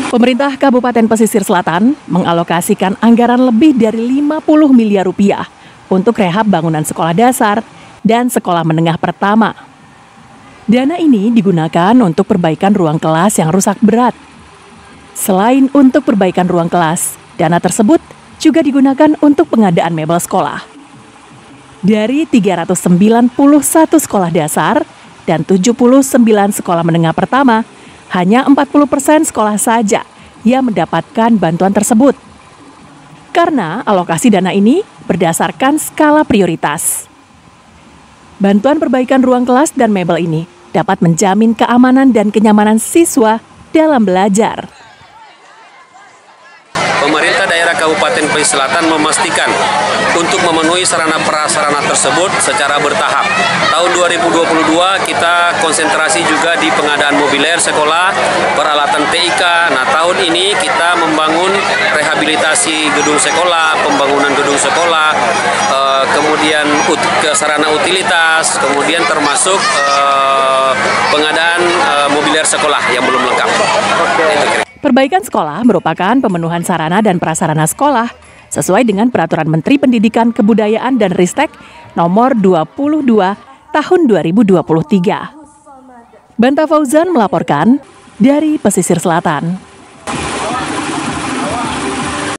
Pemerintah Kabupaten Pesisir Selatan mengalokasikan anggaran lebih dari 50 miliar rupiah untuk rehab bangunan sekolah dasar dan sekolah menengah pertama. Dana ini digunakan untuk perbaikan ruang kelas yang rusak berat. Selain untuk perbaikan ruang kelas, dana tersebut juga digunakan untuk pengadaan mebel sekolah. Dari 391 sekolah dasar dan 79 sekolah menengah pertama, hanya 40% sekolah saja yang mendapatkan bantuan tersebut. Karena alokasi dana ini berdasarkan skala prioritas. Bantuan perbaikan ruang kelas dan mebel ini dapat menjamin keamanan dan kenyamanan siswa dalam belajar. Pemerintah daerah Kabupaten Pesisir Selatan memastikan untuk memenuhi sarana prasarana tersebut secara bertahap. Tahun 2022 kita konsentrasi juga di pengadaan mobiler sekolah, peralatan TIK. Nah, tahun ini kita membangun rehabilitasi gedung sekolah, pembangunan gedung sekolah, kemudian sarana utilitas, kemudian termasuk pengadaan mobiler sekolah yang belum lengkap. Perbaikan sekolah merupakan pemenuhan sarana dan prasarana sekolah sesuai dengan Peraturan Menteri Pendidikan Kebudayaan dan Ristek Nomor 22 Tahun 2023. Banta Fauzan melaporkan dari Pesisir Selatan.